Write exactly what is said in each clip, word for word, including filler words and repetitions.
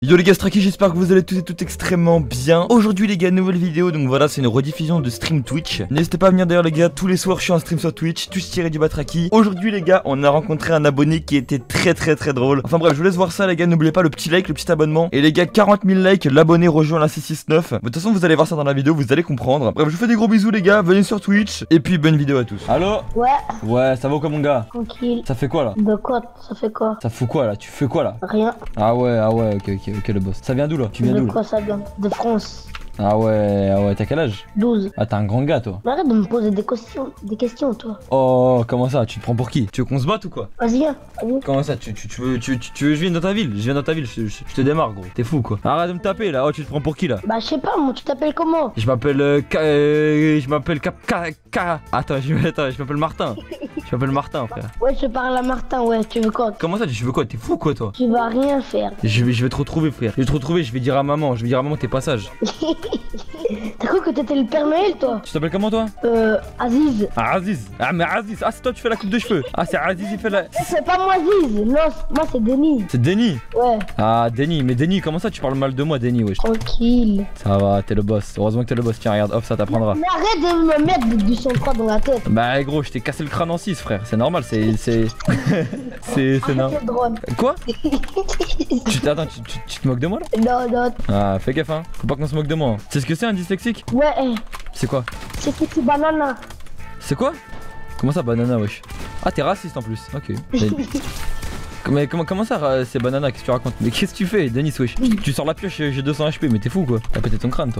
Yo les gars, c'est Traki, j'espère que vous allez tous et toutes extrêmement bien. Aujourd'hui les gars, nouvelle vidéo, donc voilà, c'est une rediffusion de stream Twitch. N'hésitez pas à venir d'ailleurs les gars, tous les soirs je suis en stream sur Twitch, Twitch-du-bas Traki. Aujourd'hui les gars, on a rencontré un abonné qui était très très très drôle. Enfin bref, je vous laisse voir ça les gars, n'oubliez pas le petit like, le petit abonnement. Et les gars, quarante mille likes, l'abonné rejoint la six six neuf. De toute façon vous allez voir ça dans la vidéo, vous allez comprendre. Bref, je vous fais des gros bisous les gars, venez sur Twitch. Et puis bonne vidéo à tous. Allo? Ouais. Ouais, ça va ou quoi mon gars? Tranquille. Ça fait quoi là? De quoi? Ça fait quoi? Ça fout quoi là? Tu fais quoi là? Rien. Ah ouais, ah ouais, ok, ok, ok le boss. Ça vient d'où là? Tu viens De d'où? quoi ça vient? De France. Ah ouais, ah ouais, t'as quel âge? douze. Ah t'es un grand gars toi. Mais arrête de me poser des questions, des questions toi. Oh, comment ça? Tu te prends pour qui? Tu veux qu'on se batte ou quoi? Vas-y viens, vas-y. Comment ça? Tu, tu, tu veux tu, tu, tu veux que je vienne dans ta ville? Je viens dans ta ville, je, je, je te démarre gros. T'es fou quoi. Arrête de me taper là. Oh, tu te prends pour qui là? Bah je sais pas moi, tu t'appelles comment? Je m'appelle euh, K- euh, je m'appelle K K K. Attends, je, attends, je m'appelle Martin. Je m'appelle Martin frère. Ouais, je parle à Martin, ouais, tu veux quoi? Comment ça? Tu veux quoi? T'es fou quoi toi? Tu vas rien faire. Je vais, je vais te retrouver frère. Je vais te retrouver, je vais dire à maman, je vais dire à maman tes passages. T'as cru que t'étais le Père Noël toi? Tu t'appelles comment toi? Euh, Aziz. Ah Aziz. Ah mais Aziz, ah c'est toi tu fais la coupe de cheveux. Ah c'est Aziz il fait la... C'est pas moi Aziz, non, moi c'est Denis. C'est Denis. Ouais. Ah Denis, mais Denis comment ça tu parles mal de moi Denis wesh? Tranquille. Ça va, t'es le boss. Heureusement que t'es le boss. Tiens, regarde, hop, ça t'apprendra. Mais arrête de me mettre du sang-froid dans la tête. Bah, gros, je t'ai cassé le crâne en six, frère. C'est normal, c'est. C'est. C'est. C'est normal. C'est drôle. Quoi? Tu t- Attends, tu, tu, tu te moques de moi là? Non, non. Ah, fais gaffe, hein. Faut pas qu'on se moque de moi. Hein. C'est ce que c'est un dyslexique? Ouais, eh, C'est quoi? c'est petit banana. C'est quoi? Comment ça, banana, wesh? Ah, t'es raciste en plus. Ok. Mais, mais comment, comment ça, ra- c'est banana? Qu'est-ce que tu racontes? Mais qu'est-ce que tu fais, Denis, wesh? Tu sors la pioche, j'ai deux cents H P, mais t'es fou quoi? T'as pété ton crâne, toi.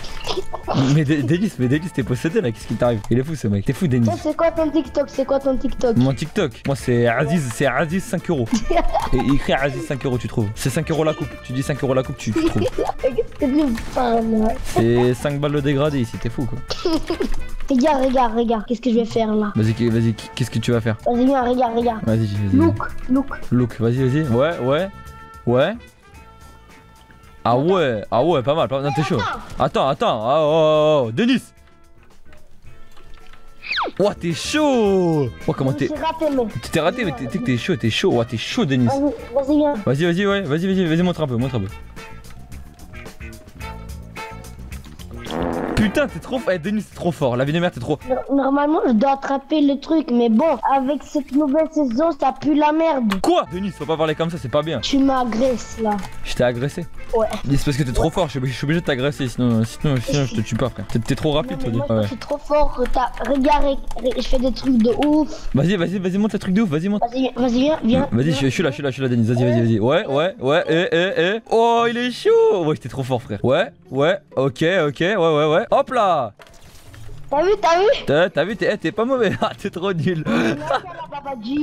Mais Dé- Denis, mais Denis, t'es possédé là, qu'est-ce qui t'arrive? Il est fou ce mec, t'es fou Denis. Toi, c'est quoi ton TikTok? C'est quoi ton TikTok? Mon TikTok, moi c'est Aziz, c'est Aziz cinq euros. Et il écrit Aziz cinq euros, tu trouves? C'est cinq euros la coupe, tu dis cinq euros la coupe, tu, tu trouves? Qu'est-ce que tu parles là? C'est cinq balles de dégradé ici, t'es fou quoi. Regarde, regarde, regarde, qu'est-ce que je vais faire là? Vas-y, vas-y, qu'est-ce que tu vas faire? Vas-y, viens, regarde, regarde. Vas-y, vas-y. Look, look. Look, vas-y, vas-y. Ouais, ouais, ouais. Ah ouais, ah ouais, pas mal, pas mal. Non, t'es chaud. Attends, attends, oh, oh, oh. Denis. Ouah, t'es chaud. Oh, comment t'es. J'ai raté, mais. T'es raté, mais t'es t'es que t'es chaud, t'es chaud. Ouah, t'es chaud, Denis. Vas-y, vas-y, viens. Vas-y, vas-y, ouais, vas-y, vas-y, vas-y, montre un peu, montre un peu. Putain, t'es trop fort. Eh, Denis, t'es trop fort. La vie de merde, t'es trop. Normalement, je dois attraper le truc, mais bon, avec cette nouvelle saison, ça pue la merde. Quoi? Denis, faut pas parler comme ça, c'est pas bien. Tu m'agresses là. Je t'ai agressé. Ouais. C'est parce que t'es trop fort, je suis je suis obligé de t'agresser, sinon, sinon, sinon je te tue pas, frère. T'es- T'es trop rapide, Non, mais toi. moi, Ouais. je suis trop fort. t'as- Regarde, re- je fais des trucs de ouf. Vas-y, vas-y, vas-y, monte le truc de ouf, vas-y, monte. Vas-y, vas-y, viens, viens. Vas-y, je, je suis là, je suis là, je suis là, Denis. Vas-y, vas-y, vas-y. Ouais, ouais, ouais, eh, eh, eh. Oh, il est chaud. Ouais, t'es trop fort, frère. Ouais, ouais, ok, ok, ouais, ouais, ouais. Hop là. T'as vu, t'as vu? T'as t'as vu, t'es eh, t'es pas mauvais. Ah, t'es trop nul. Merci à la Babaji.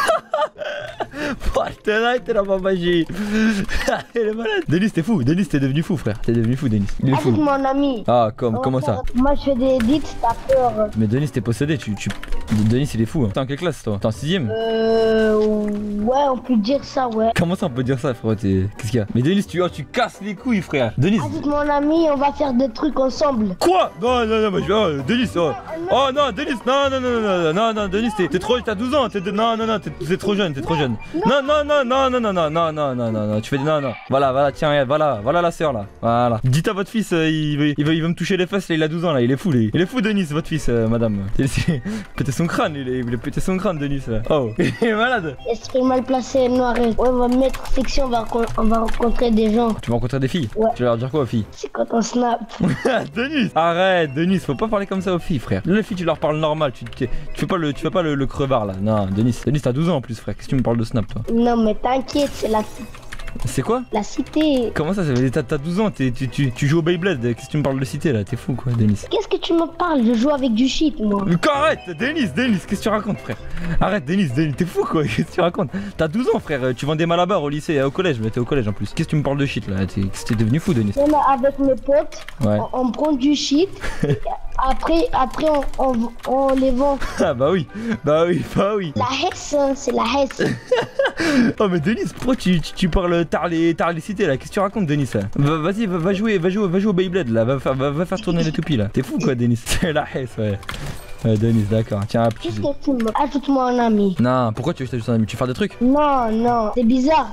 T'es là, t'es la magie. Il est malade. Denis, t'es fou. Denis, t'es devenu fou, frère. T'es devenu fou, Denis. Il est Ajoute fou. mon ami. Ah, comme, On va comment ça? faire- Moi, je fais des edits, t'as peur. Mais Denis, t'es possédé. Tu, tu... Denis, il est fou. Hein. T'es en quelle classe, toi? T'es en sixième? Euh. Ouais, on peut dire ça, ouais. Comment ça on peut dire ça frérot? T'es- Qu'est-ce qu'il y a? Mais Denis tu, oh, tu casses les couilles frère. Denis. Ajoute mon ami, on va faire des trucs ensemble. Quoi? Non non non mais je... oh, Denis oh. Oh non Denis non non non non non non Denis t'es trop t'as douze ans t'es non non non t'es trop jeune t'es trop jeune. Non non non non non non non non non non non non tu fais des non non. Voilà voilà tiens regarde voilà voilà la sœur là. Voilà. Dites à votre fils euh, il, veut, il, veut, il veut me toucher les fesses là, il a douze ans là il est fou lui. Il est fou Denis votre fils euh, madame. Il est péter son crâne il, est, il voulait péter son crâne Denis là. Oh il est malade. Esprit mal placé, noir et... Ouais, on va mettre section, on va, recon- on va rencontrer des gens. Tu vas rencontrer des filles? Ouais. Tu vas leur dire quoi aux filles? C'est quand on snap. Denis, arrête, Denis, faut pas parler comme ça aux filles, frère. Les filles, tu leur parles normal, tu, tu, tu fais pas le, tu fais pas le, le crevard là. Non, Denis, Denis, t'as douze ans en plus, frère. Qu'est-ce que tu me parles de snap, toi? Non, mais t'inquiète, c'est la, C'est quoi? la cité. Comment ça? T'as t'as douze ans, tu, tu, tu joues au Beyblade. Qu'est-ce que tu me parles de cité là? T'es fou quoi, Denis? Qu'est-ce que tu me parles? Je joue avec du shit, moi. Mais arrête, Denis, Denis, qu'est-ce que tu racontes, frère? Arrête, Denis, Denis, t'es fou quoi? Qu'est-ce que tu racontes? T'as douze ans, frère. Tu vends des malabars au lycée, au collège, mais t'es au collège en plus. Qu'est-ce que tu me parles de shit là? T'es devenu fou, Denis? Non, mais avec mes potes, Ouais. on, on prend du shit. Après, après on, on, on les vend. Ah bah oui, bah oui, bah oui. La Hesse, hein, c'est la Hesse. Oh mais Denis, pourquoi tu, tu, tu parles tard les, tard les cités là? Qu'est-ce que tu racontes Denis là? Va- Vas-y, va, va jouer, va jouer, va jouer au Beyblade là, va, fa- va, va faire tourner les toupies là. T'es fou quoi Denis? C'est la Hesse ouais. Ouais Denis, d'accord, tiens hop. Qu'est-ce que tu me... Ajoute-moi un ami. Non, pourquoi tu veux que je t'ajoute un ami? Tu veux faire des trucs? Non, non, c'est bizarre, toi.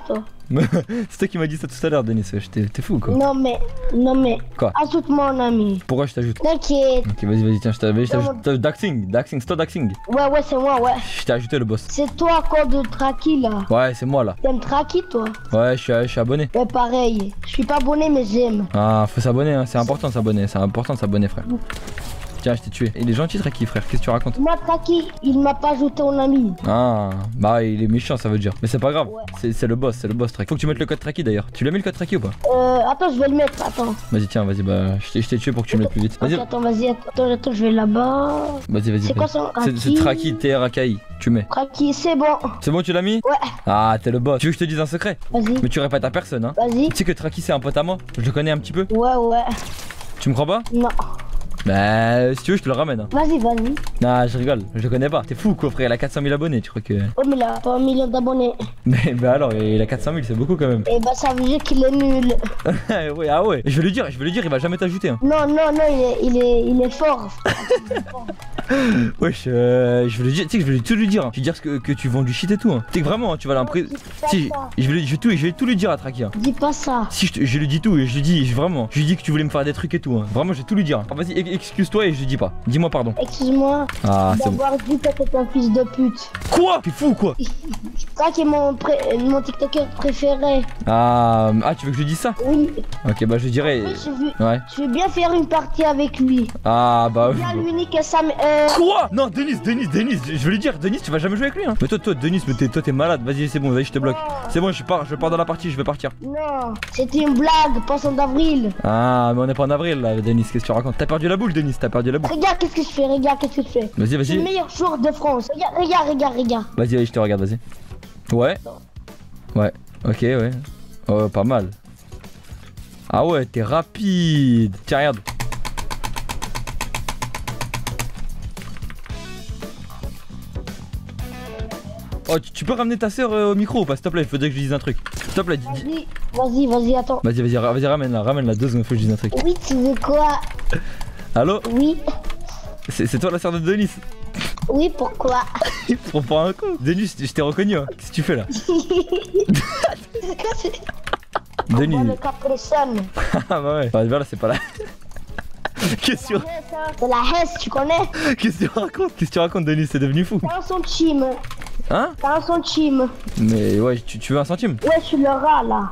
C'est toi qui m'as dit ça tout à l'heure, Denis. T'es fou quoi. Non mais, non mais. Quoi? Ajoute-moi mon ami. Pourquoi je t'ajoute? T'inquiète. Ok, vas-y, vas-y, tiens, je t'ajoute. Daxing, Daxing, c'est toi Daxing. Ouais, ouais, c'est moi, ouais. Je t'ai ajouté le boss. C'est toi encore de Traki là. Ouais, c'est moi là. T'aimes Traki toi? Ouais, je suis, je suis abonné. Ouais, pareil. Je suis pas abonné, mais j'aime. Ah, faut s'abonner, hein. C'est important de s'abonner. C'est important de s'abonner, frère. Tiens, je t'ai tué. Il est gentil, Traki, frère. Qu'est-ce que tu racontes? Moi, Traki, il m'a pas ajouté mon ami. Ah, bah il est méchant, ça veut dire. Mais c'est pas grave. Ouais. C'est le boss, c'est le boss, Traki. Faut que tu mettes le code Traki d'ailleurs. Tu l'as mis le code Traki ou pas? Euh, attends, je vais le mettre. Attends. Vas-y, tiens, vas-y, bah je t'ai tué pour que tu le mettes plus vite. Vas-y. Okay, attends, vas-y, attends, attends, je vais là-bas. Vas-y, vas-y. C'est quoi son C'est Traki, T R A K I. Tu mets. Traki, c'est bon. C'est bon, tu l'as mis? Ouais. Ah, t'es le boss. Tu veux que je te dise un secret? Vas-y. Mais tu répètes à personne, hein. Vas-y. Tu sais que Traki c'est un pote à moi? Je le connais un petit peu? Ouais, ouais. Tu me crois pas? Non. Bah, si tu veux, je te le ramène. Hein. Vas-y, vas-y. Nah, je rigole, je le connais pas. T'es fou quoi, frère, il a quatre cent mille abonnés, tu crois que. Oh, mais il a pas un million d'abonnés. Mais bah alors, il a quatre cent mille, c'est beaucoup quand même. Et bah, ça veut dire qu'il est nul. Ouais, ah ouais, je vais lui dire, je vais lui dire, il va jamais t'ajouter. Hein. Non, non, non, il est, il est, il est fort. Wesh, euh, je vais lui dire, tu sais que je vais tout lui dire. Hein. Je vais dire que, que tu vends du shit et tout. Hein. Tu sais que vraiment, hein, tu vas l'imprimer. Si, je vais, lui, je, vais tout, je vais tout lui dire à Traki. Hein. Dis pas ça. Si, je, je lui dis tout et je lui dis, je, vraiment, je lui dis que tu voulais me faire des trucs et tout. Hein. Vraiment, je vais tout lui dire. Hein. Vas-y, excuse-toi et je lui dis pas. Dis-moi pardon. Excuse-moi ah, d'avoir bon. dit que t'es un fils de pute. Quoi? T'es fou ou quoi? Ça qui est mon, pré... mon TikToker préféré. Ah, ah, tu veux que je lui dise ça? Oui. Ok, bah je lui dirai. Oui, je veux, ouais. Je vais bien faire une partie avec lui. Ah, bah oui. Bien l'unique et ça. Euh... Quoi? Non, Denis, Denis, Denis, je vais lui dire, Denis, tu vas jamais jouer avec lui. Hein. Mais toi, toi, Denis, mais toi, t'es malade. Vas-y, c'est bon, vas-y, je te bloque. C'est bon, je pars, je pars dans la partie, je vais partir. Non, c'était une blague, poisson d'avril. Ah, mais on est pas en avril là, Denis, qu'est-ce que tu racontes? T'as perdu la boule, Denis, t'as perdu la boule. Regarde, qu'est-ce que je fais, regarde, qu'est-ce que je fais. Vas-y, vas-y. C'est le meilleur joueur de France. Regarde, regarde, regarde, regarde. Vas-y, vas-y, je te regarde, vas-y. Ouais. Ouais, ok, ouais. Oh, pas mal. Ah ouais, t'es rapide. Tiens, regarde. Oh, tu, tu peux ramener ta soeur euh, au micro ou pas? S'il te plaît, il faudrait que je dise un truc. S'il te plaît, dis. Vas-y, vas-y, vas-y, attends. Vas-y, vas-y, vas-y, ramène-la, ramène-la deux secondes, faut que je dise un truc. Oui, tu veux quoi? Allô? Oui. C'est toi la soeur de Denis? Oui, pourquoi? Pour pas un con. Denis, je t'ai reconnu, hein. Qu'est-ce que tu fais là? Denis. Ah bah ouais. Bah voilà, c'est pas la. Qu'est-ce que tu racontes? C'est la Hesse, tu connais? Qu'est-ce que tu racontes? Qu'est-ce que tu racontes, Denis? C'est devenu fou. T'as un centime. Hein? T'as un centime. Mais ouais, tu, tu veux un centime? Ouais, je suis le rat là.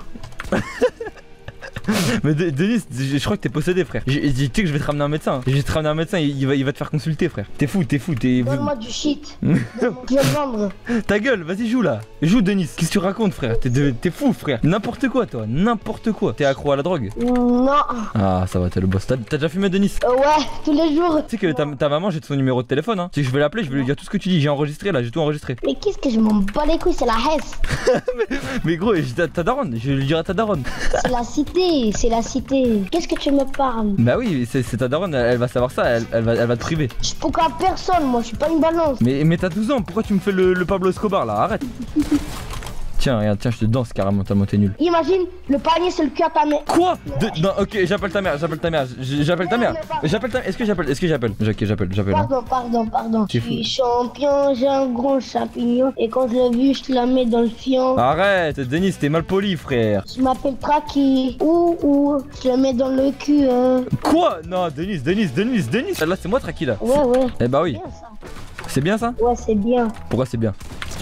Mais de, Denis, je, je crois que t'es possédé, frère. Je, je, tu sais que je vais te ramener un médecin. Je vais te ramener un médecin, il, il, va, il va te faire consulter, frère. T'es fou, t'es fou, t'es. Donne-moi du shit. Je vais vendre. Ta gueule, vas-y, joue là. Joue, Denis. Qu'est-ce que tu racontes, frère? T'es fou, frère. N'importe quoi, toi. N'importe quoi. T'es accro à la drogue? Non. Ah, ça va, t'es le boss. T'as déjà fumé, Denis? euh, Ouais, tous les jours. Tu sais que ta, ta maman, j'ai son numéro de téléphone. Hein. Tu sais que je vais l'appeler, je vais lui dire tout ce que tu dis. J'ai enregistré là, j'ai tout enregistré. Mais qu'est-ce que je m'en bats les couilles, c'est la Hesse. mais, mais gros, ta, ta daronne, je vais lui dire à ta daronne. C'est la cité, c'est la cité. Qu'est-ce que tu me parles? Bah oui, c'est ta daronne, elle, elle va savoir ça, elle, elle, va, elle va te priver. Je peux qu'à personne, moi, je suis pas une balance. Mais, mais t'as douze ans, pourquoi tu me fais le, le Pablo Escobar là? Arrête. Tiens, regarde, tiens, je te danse carrément, tellement t'es nul. Imagine, le panier c'est le cul à ta mère. Quoi? De, non, ok, j'appelle ta mère, j'appelle ta mère, j'appelle ta mère. J'appelle ta mère, est-ce que j'appelle? Est-ce que j'appelle? Ok, j'appelle, j'appelle. Pardon, pardon, pardon. Je suis champion, j'ai un gros champignon. Et quand je l'ai vu, je te la mets dans le fion. Arrête, Denis, t'es mal poli, frère. Je m'appelle Traki. Ouh, ouh, je le mets dans le cul. Euh... Quoi? Non, Denis, Denis, Denis, Denis. Là, c'est moi, Traki, là. Ouais, ouais. Eh bah oui. C'est bien ça? Ouais, c'est bien. Pourquoi c'est bien?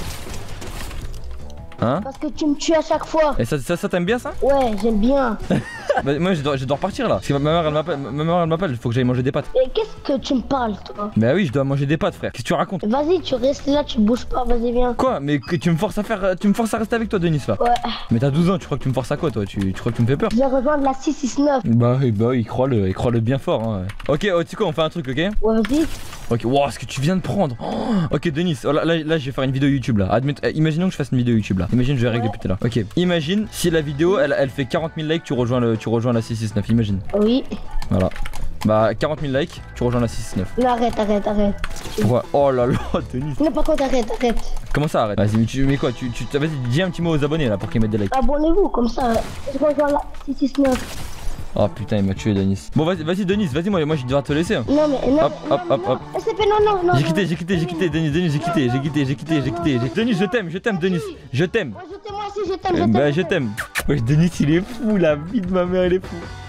Hein? Parce que tu me tues à chaque fois. Et ça, ça, ça t'aime bien ça? Ouais, j'aime bien. Bah, moi je dois, je dois repartir là. Parce que ma mère elle m'appelle, ma mère elle m'appelle, il faut que j'aille manger des pâtes. Et qu'est-ce que tu me parles toi? Bah oui, je dois manger des pâtes, frère. Qu'est-ce que tu racontes? Vas-y, tu restes là, tu bouges pas, vas-y viens. Quoi? Mais que tu me forces à faire, tu me forces à rester avec toi, Denis là? Ouais. Mais t'as douze ans, tu crois que tu me forces à quoi toi? Tu, tu crois que tu me fais peur? Je vais rejoindre la six six neuf. Bah oui, bah oui, il croit le, il croit le bien fort. Hein. Ok, oh, tu sais quoi, on fait un truc, ok? Ouais, vas-y. Ok, wow, ce que tu viens de prendre. Oh, ok, Denis, oh, là, là, là, je vais faire une vidéo YouTube là. Admet, euh, imaginons que je fasse une vidéo YouTube là. Imagine, je vais régler Ouais. plus tard. Ok, imagine si la vidéo elle, elle fait quarante mille likes, tu rejoins, le, tu rejoins la six six neuf. Imagine. Oui. Voilà. Bah, quarante mille likes, tu rejoins la six six neuf. Non, arrête, arrête, arrête. Pourquoi? Oh là là, Denis. Non, par contre, arrête, arrête. Comment ça arrête? Vas-y, mais tu mais quoi? Tu, tu vas-y, dis un petit mot aux abonnés là pour qu'ils mettent des likes. Abonnez-vous, comme ça. Je rejoins la six six neuf. Oh putain, il m'a tué, Denis. Bon, vas-y, vas-y, Denis, vas-y, moi, moi je dois te laisser. Hein. Non, mais non. Hop, non, hop, non, hop, non. hop. S C P, non, non, non. J'ai quitté, j'ai quitté, j'ai quitté, Denis, Denis, j'ai quitté, j'ai quitté, j'ai quitté, j'ai quitté. Denis, je t'aime, je t'aime, Denis, je t'aime. Moi, je t'aime, moi aussi, je t'aime, je Eh t'aime. Bah je t'aime. Wesh Denis il est fou, la vie de ma mère elle est fou.